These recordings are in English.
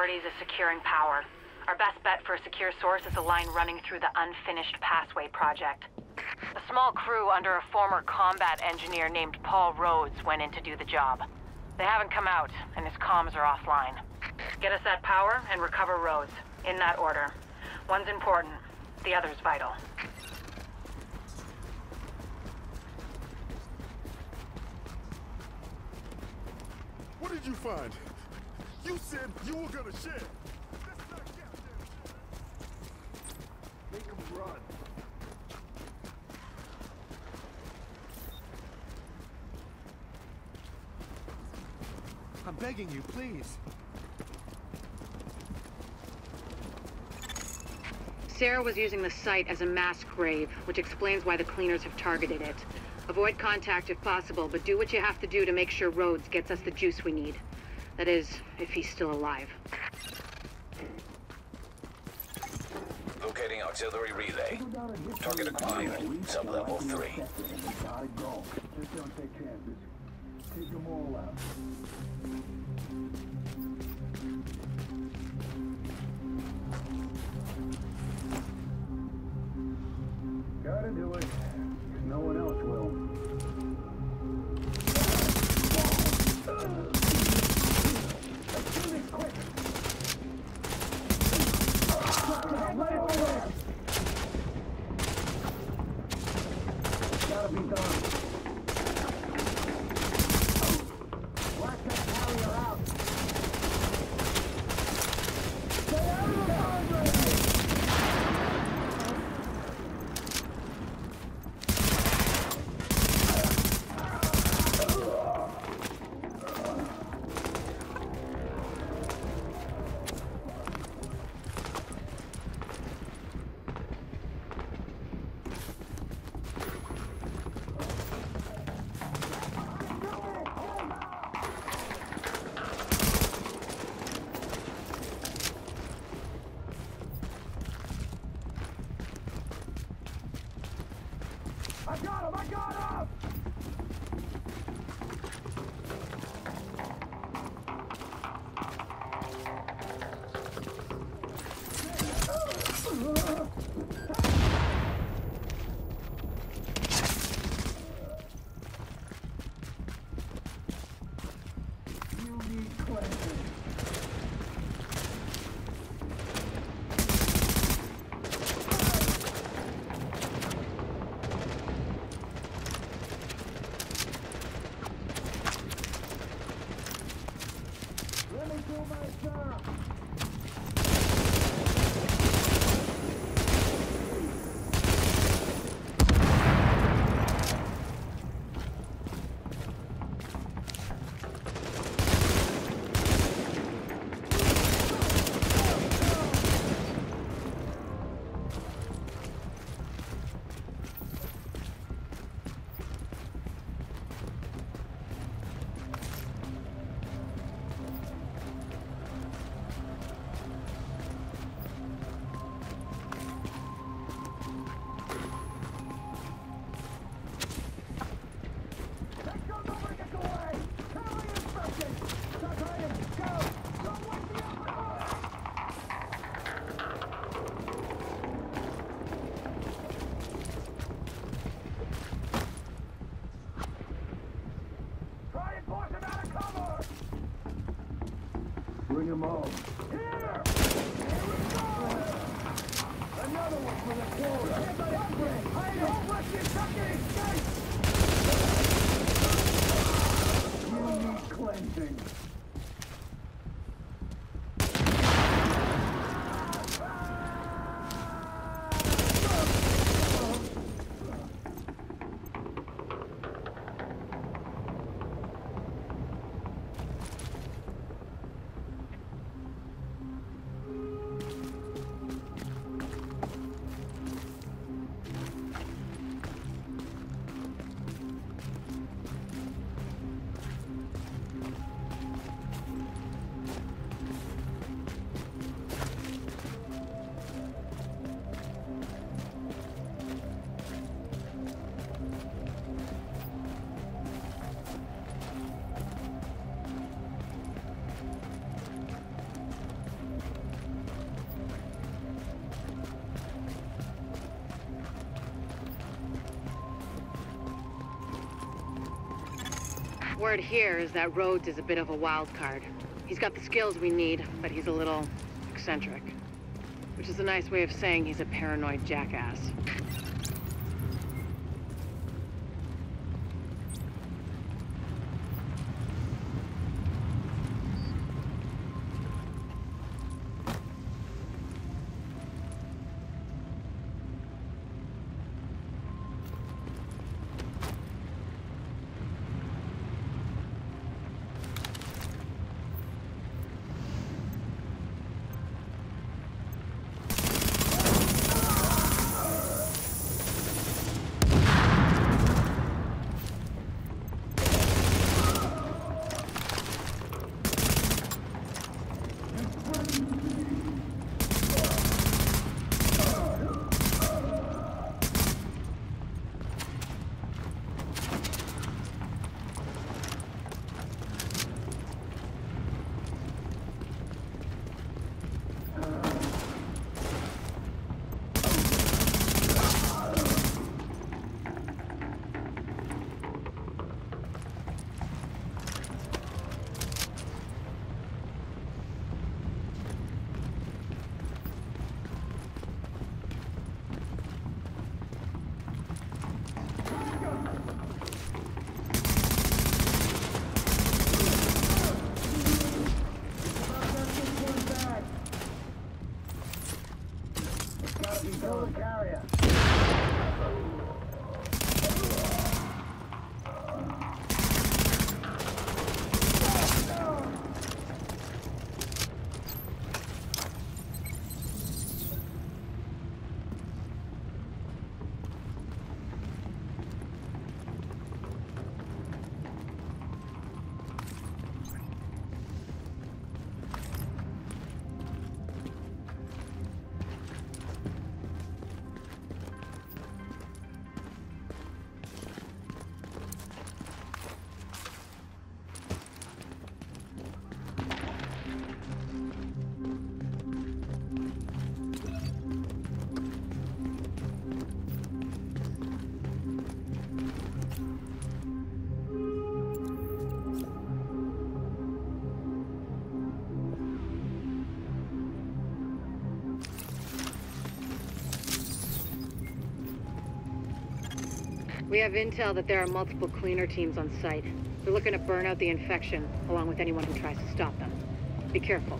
priorities is securing power. Our best bet for a secure source is a line running through the unfinished Passway project. A small crew under a former combat engineer named Paul Rhodes went in to do the job. They haven't come out, and his comms are offline. Get us that power and recover Rhodes, in that order. One's important, the other's vital. What did you find? You said you were gonna share. Make him run. I'm begging you, please. Sarah was using the site as a mass grave, which explains why the cleaners have targeted it. Avoid contact if possible, but do what you have to do to make sure Rhodes gets us the juice we need. That is, if he's still alive. Locating auxiliary relay. Target acquired. Sub-level 3. Gotta go. Just don't take chances. Take them all out. Gotta do it. No one else will. Quick! Gotta be done. Black that carrier out. Stay out of the I got him! I got him! You need cleansing. Let me do my job. Bring them all. Here! Here we go! Another one for the quarry! Don't let you escape! You need cleansing. Word here is that Rhodes is a bit of a wild card. He's got the skills we need, but he's a little eccentric. Which is a nice way of saying he's a paranoid jackass. We have intel that there are multiple cleaner teams on site. They're looking to burn out the infection, along with anyone who tries to stop them. Be careful.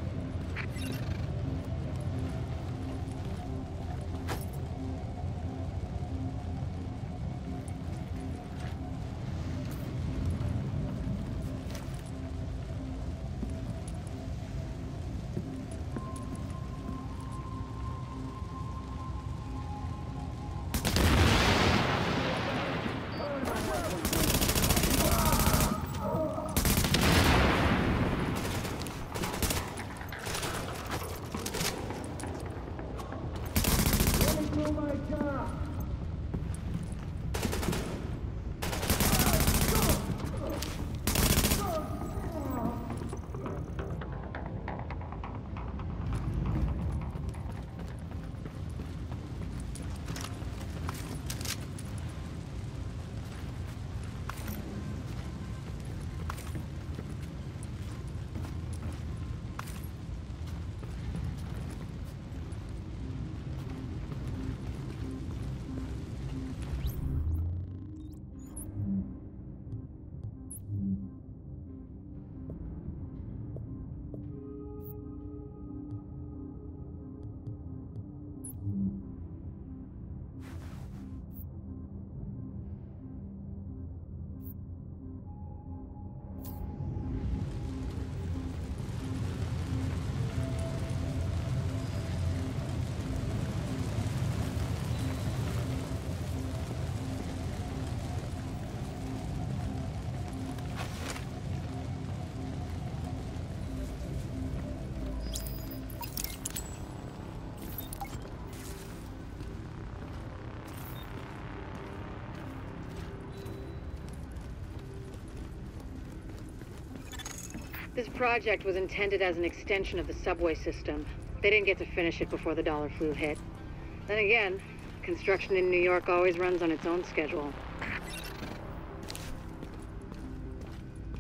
This project was intended as an extension of the subway system. They didn't get to finish it before the dollar flu hit. Then again, construction in New York always runs on its own schedule.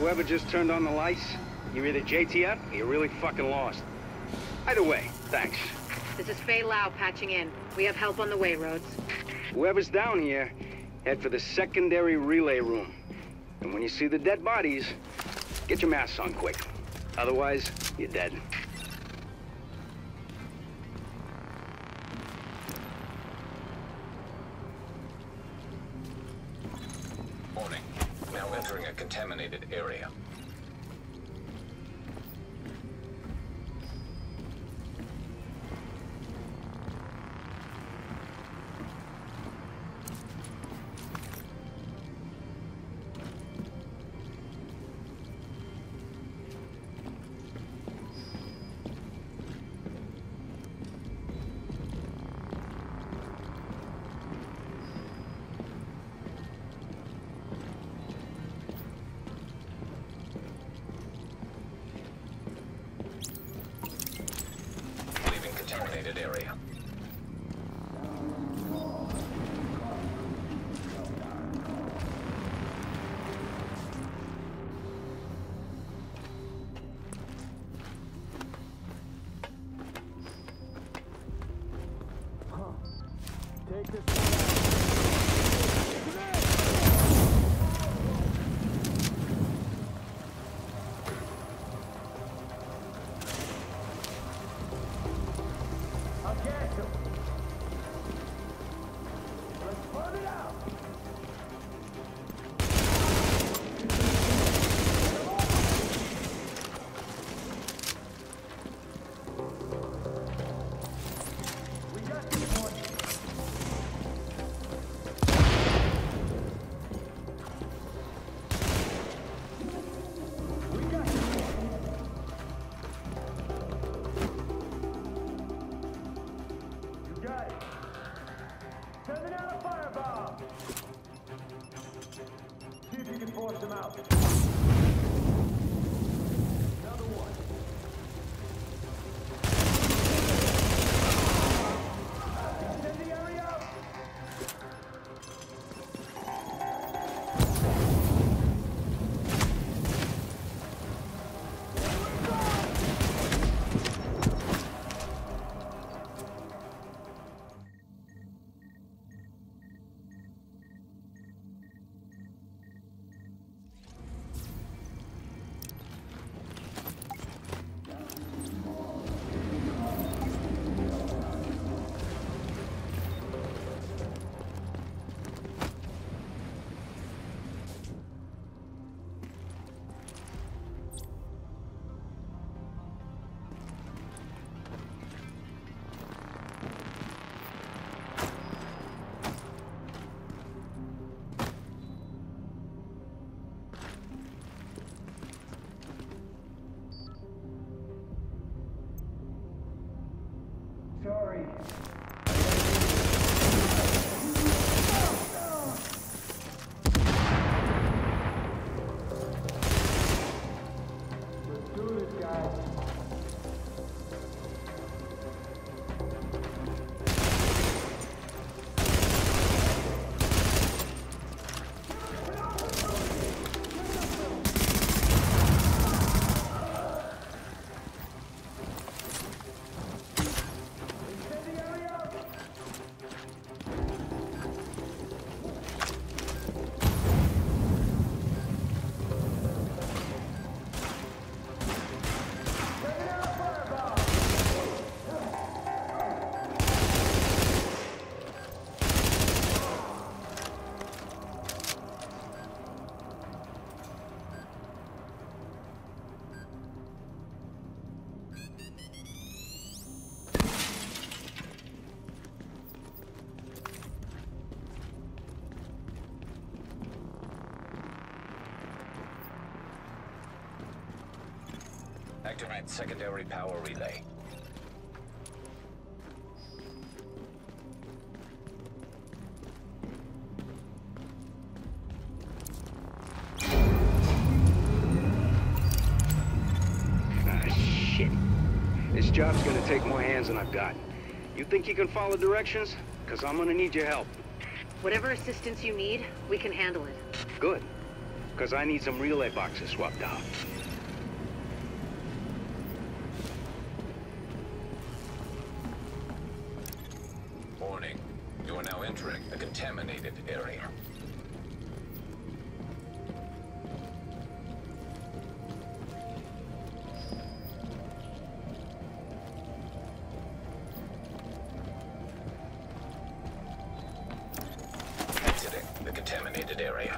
whoever just turned on the lights, you're either JTF or you're really fucking lost. Either way, thanks. This is Faye Lau patching in. We have help on the way, Rhodes. Whoever's down here, head for the secondary relay room. And when you see the dead bodies, get your masks on quick. Otherwise, you're dead. Warning. Now entering a contaminated area. Contaminated area. Take this one. Sending out a firebomb! See if you can force them out. Another one. Incendiary out! Sorry. Let's do this, guys. Activate secondary power relay. Ah, shit. This job's gonna take more hands than I've got. You think you can follow directions? Because I'm gonna need your help. Whatever assistance you need, we can handle it. Good. because I need some relay boxes swapped out. Warning. You are now entering a contaminated area. Exiting the contaminated area.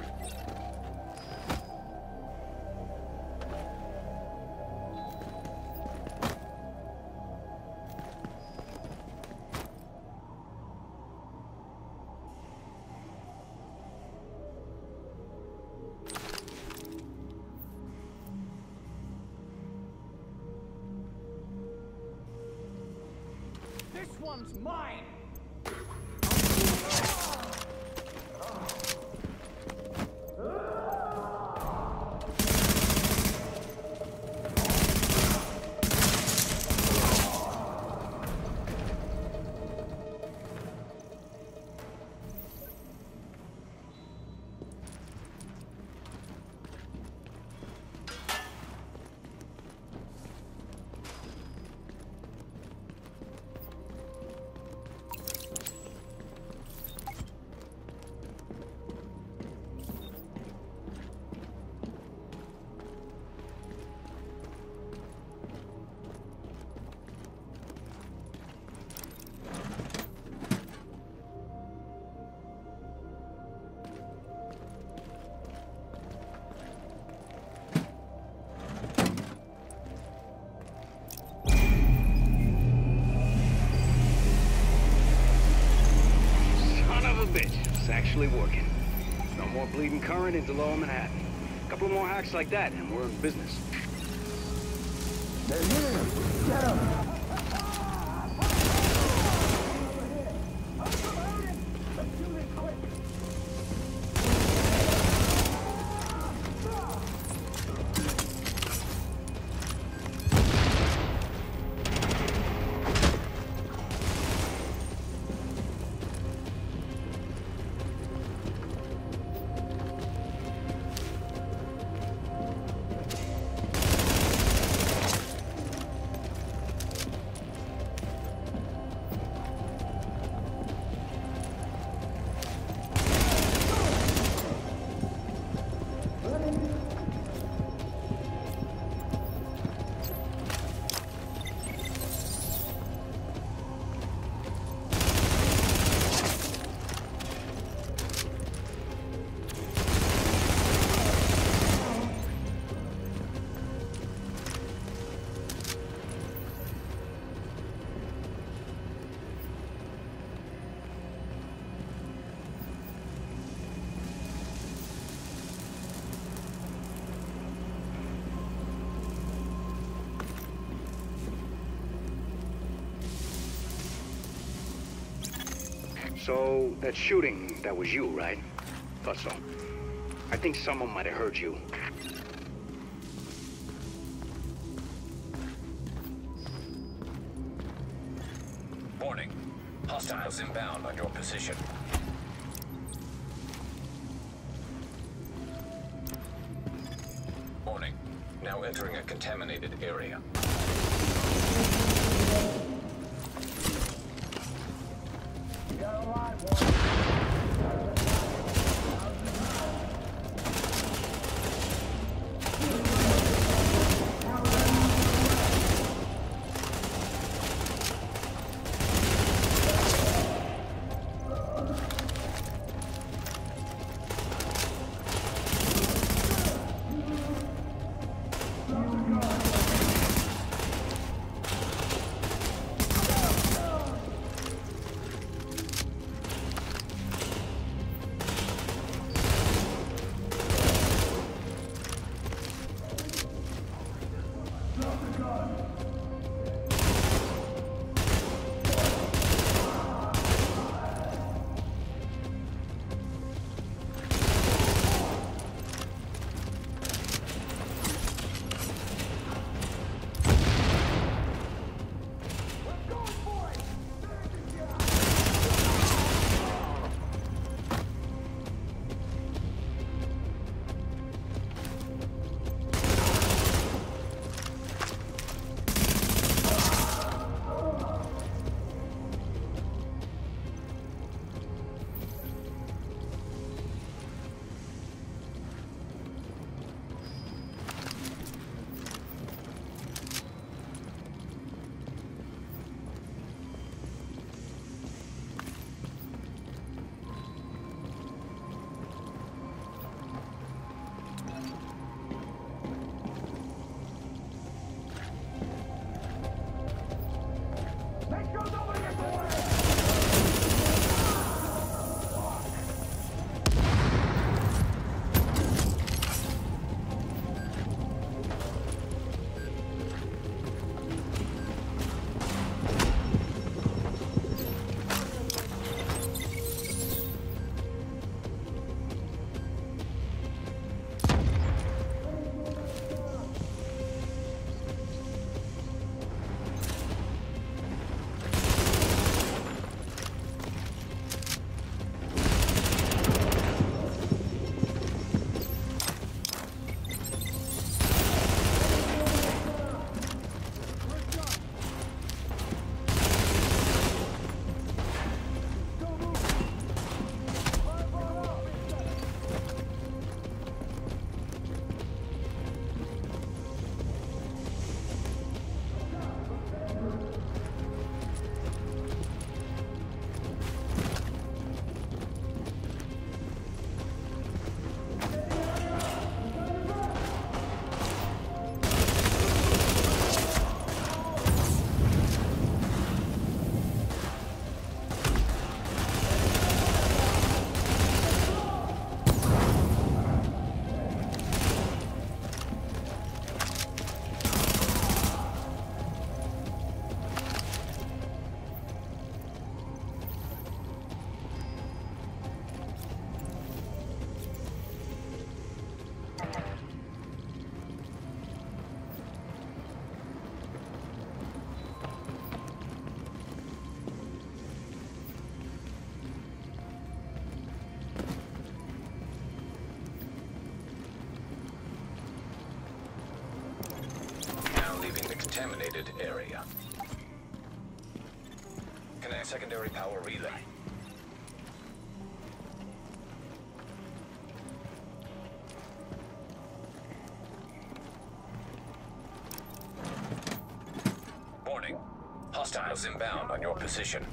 This one's mine! It's actually working. No more bleeding current into Lower Manhattan. A couple more hacks like that, and we're in business. They're here! Get them! So, that shooting, that was you, right? Thought so. I think someone might have heard you. Warning. Hostiles inbound on your position. Warning. Now entering a contaminated area. contaminated area. Connect secondary power relay. Warning. Hostiles inbound on your position.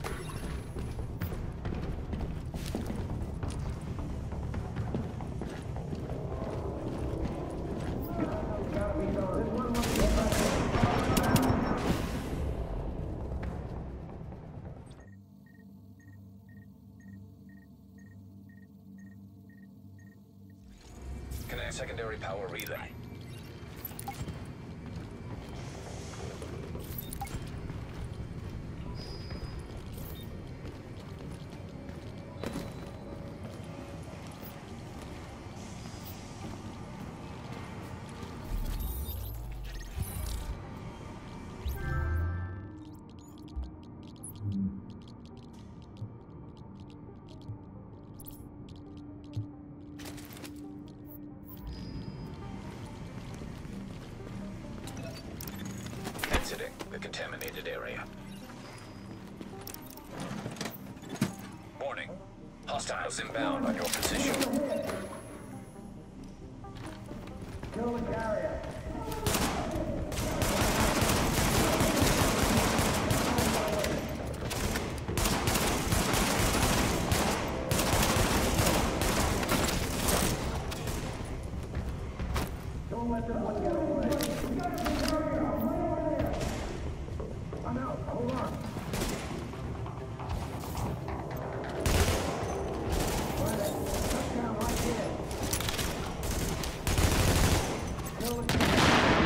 Connect secondary power relay. Exiting the contaminated area. Warning. Hostiles inbound on your position. Kill the carrier. Don't let them one get away. I'm out. Hold on. Touchdown right there. Kill the carrier.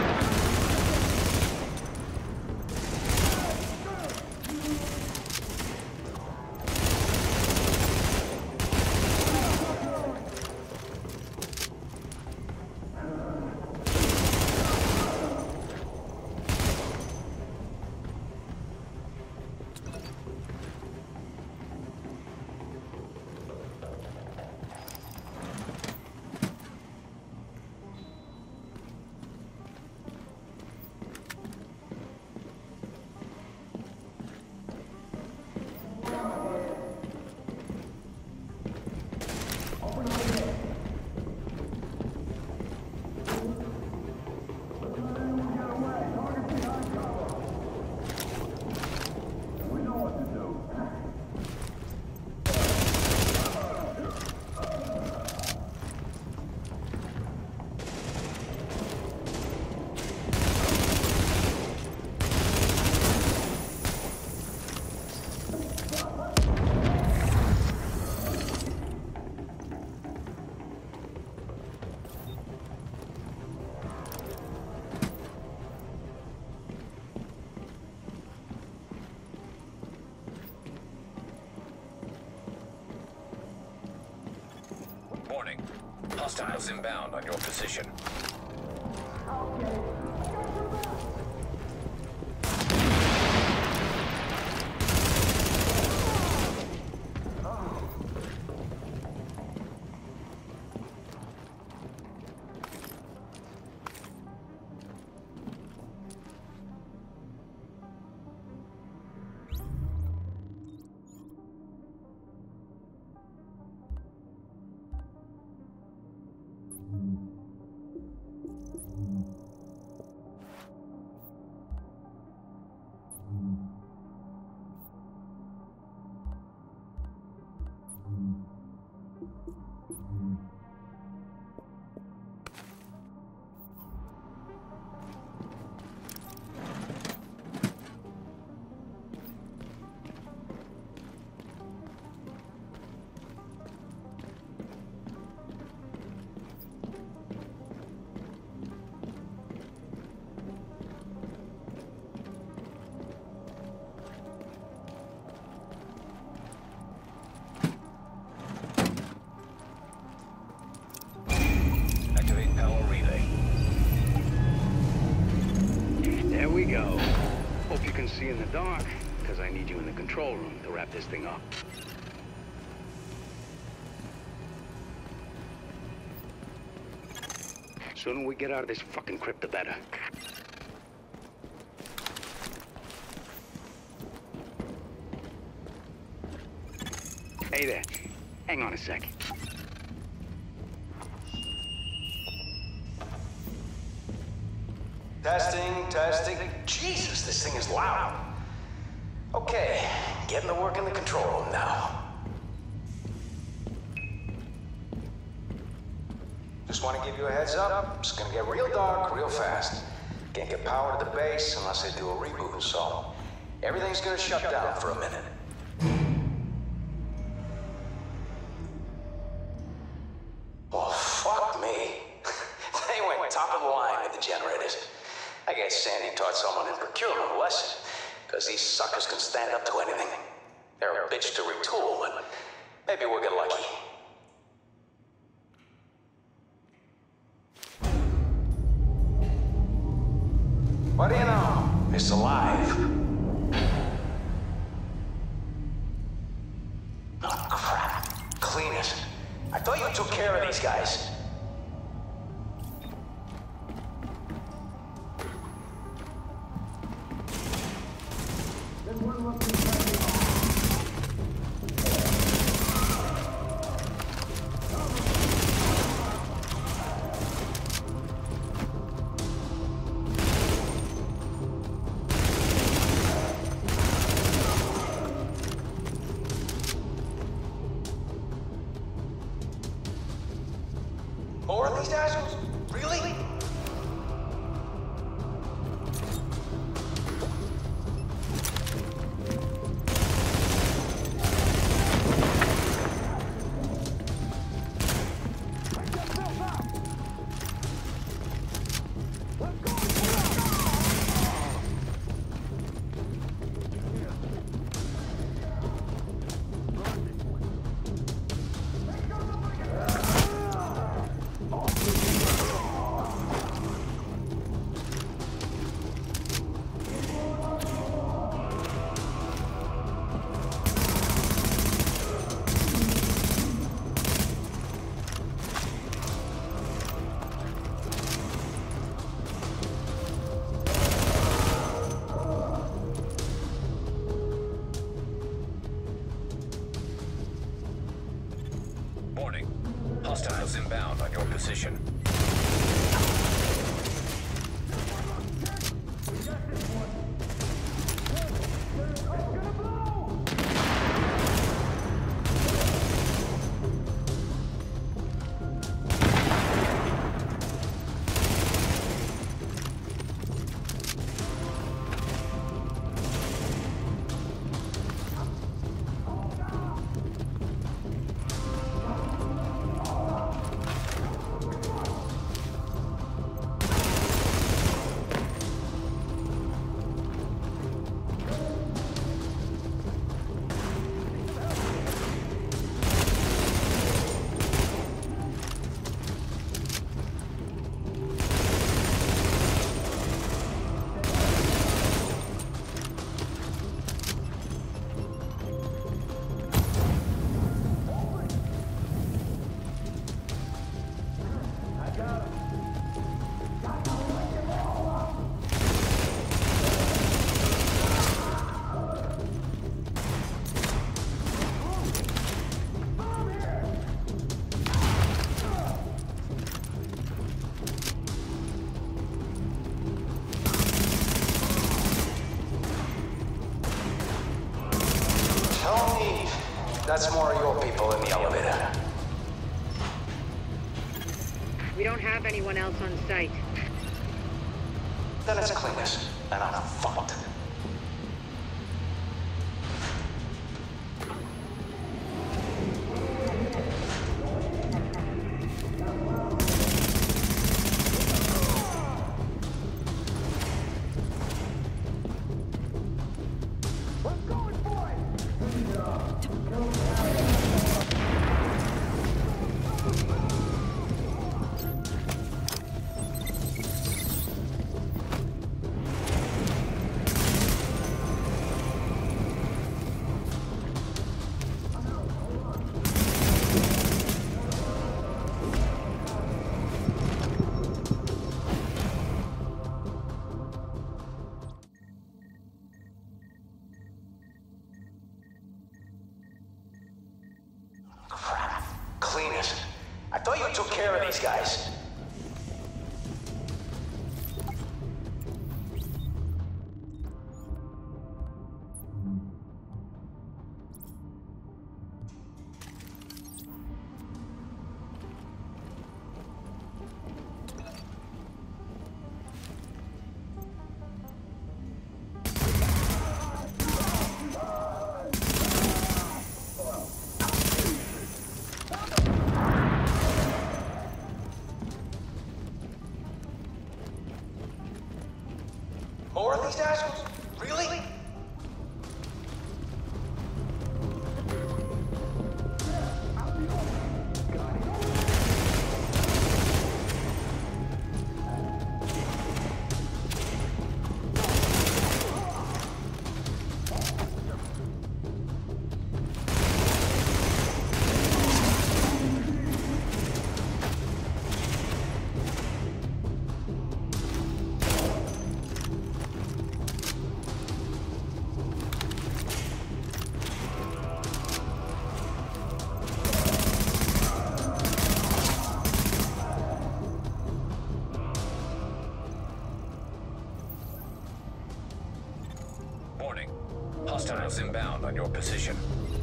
Warning. Hostiles inbound on your position. Activate power relay. There we go. Hope you can see in the dark, because I need you in the control room to wrap this thing up. Sooner we get out of this fucking crypt, the better. Hey there. Hang on a sec. Testing. Jesus, this thing is loud. Okay, getting to work in the control room now. Just want to give you a heads up. It's gonna get real dark real fast. Can't get power to the base unless they do a reboot, so everything's gonna shut down for a minute. Well, fuck me. They went top of the line with the generators. I guess Sandy taught someone in procurement a lesson, because these suckers can stand up to anything. They're a bitch to retool, but maybe we'll get lucky. What do you know? It's alive. Oh, crap. Clean it. I thought you took care of these guys. More of these assholes? Really? Warning. Hostiles inbound on your position. That's more of your people in the elevator. We don't have anyone else on site. Then it's cleanest, and I'm fucked. lines. I thought you took care of these guys. More of these assholes? Really? Warning. Hostiles inbound on your position.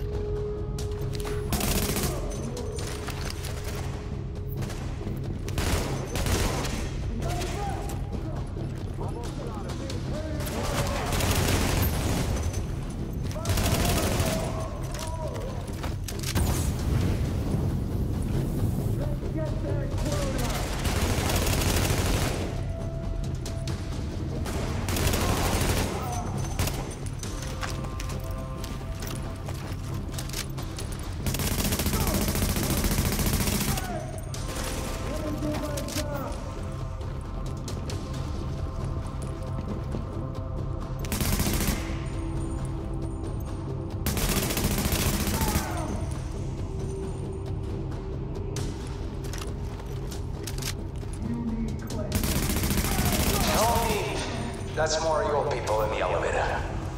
That's more of your people in the elevator.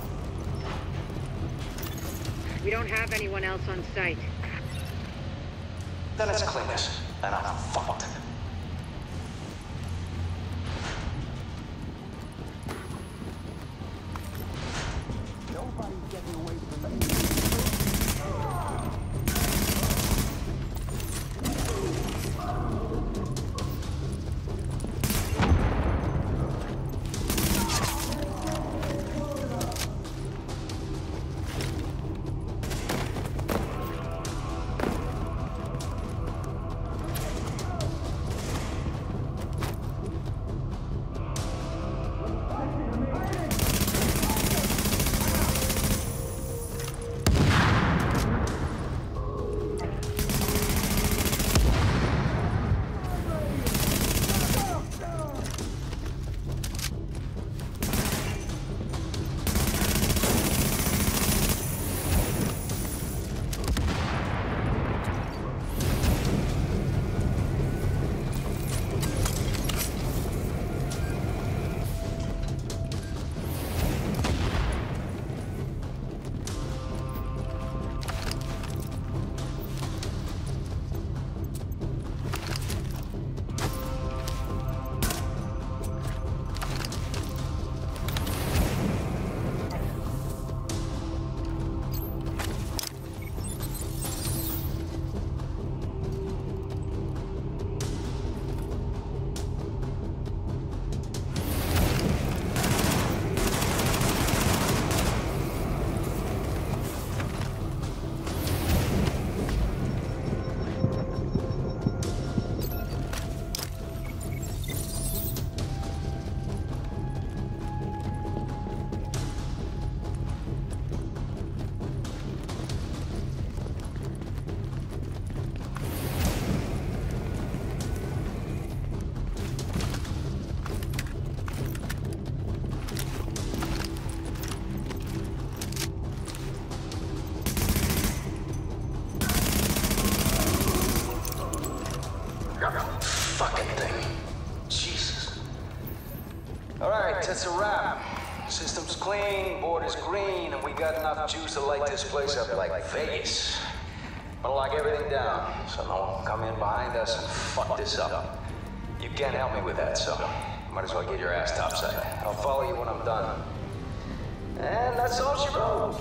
We don't have anyone else on site. Then it's cleanest, and I'm fucked. Nobody's getting away from me. Fucking thing. Jesus. Alright, that's a wrap. System's clean, board is green, and we got enough juice to light this place up like Vegas. Wanna lock everything down, so no one can come in behind us and fuck this up. You can't help me with that, so might as well get your ass topside. I'll follow you when I'm done. And that's all she wrote.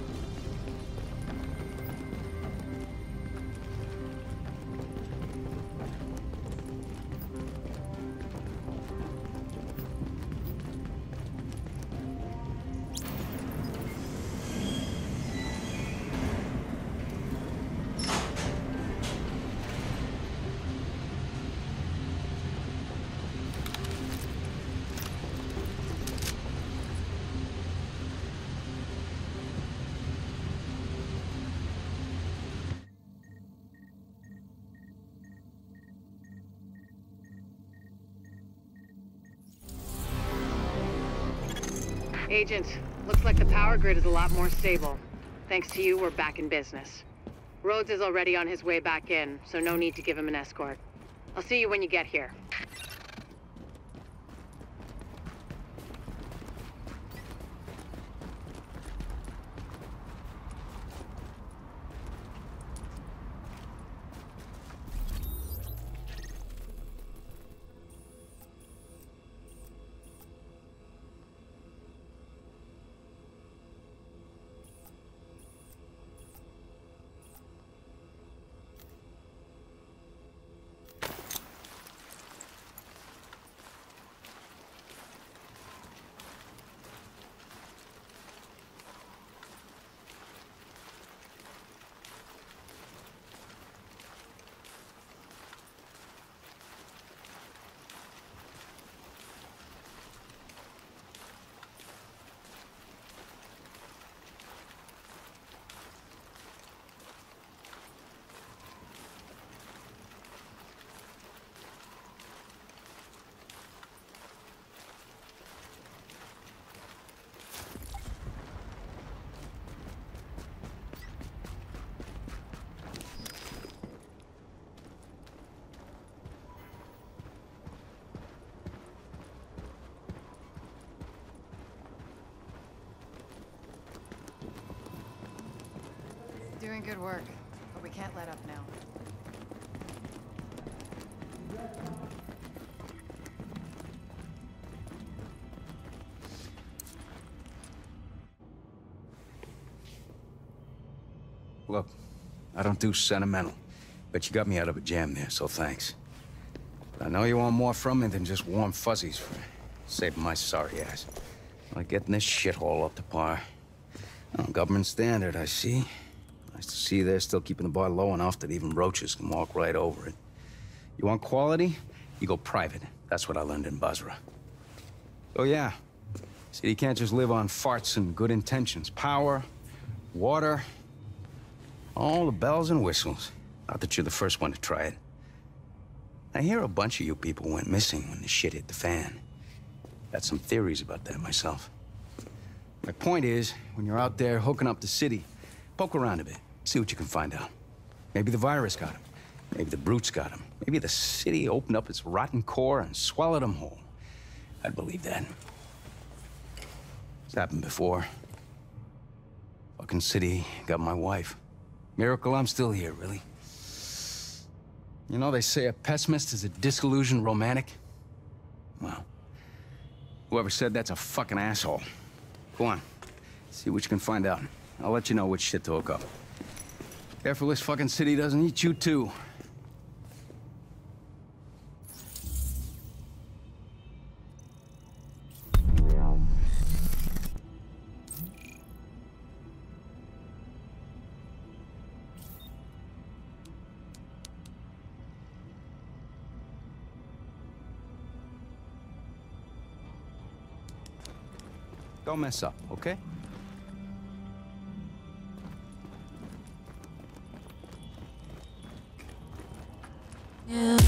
Agent, looks like the power grid is a lot more stable. Thanks to you, we're back in business. Rhodes is already on his way back in, so no need to give him an escort. I'll see you when you get here. Doing good work, but we can't let up now. Look, I don't do sentimental, but you got me out of a jam there, so thanks. But I know you want more from me than just warm fuzzies for saving my sorry ass. Like getting this shithole up to par. Government standard, I see. Nice to see they're still keeping the bar low enough that even roaches can walk right over it. You want quality? You go private. That's what I learned in Basra. Oh yeah. See, you can't just live on farts and good intentions. Power, water, all the bells and whistles. Not that you're the first one to try it. I hear a bunch of you people went missing when the shit hit the fan. Got some theories about that myself. My point is, when you're out there hooking up the city, poke around a bit, see what you can find out. Maybe the virus got him. Maybe the brutes got him. Maybe the city opened up its rotten core and swallowed him whole. I'd believe that. It's happened before. Fucking city got my wife. Miracle I'm still here, really. You know, they say a pessimist is a disillusioned romantic. Well, whoever said that's a fucking asshole. Go on, see what you can find out. I'll let you know which shit to hook up. Careful this fucking city doesn't eat you too. Don't mess up, okay? Yeah.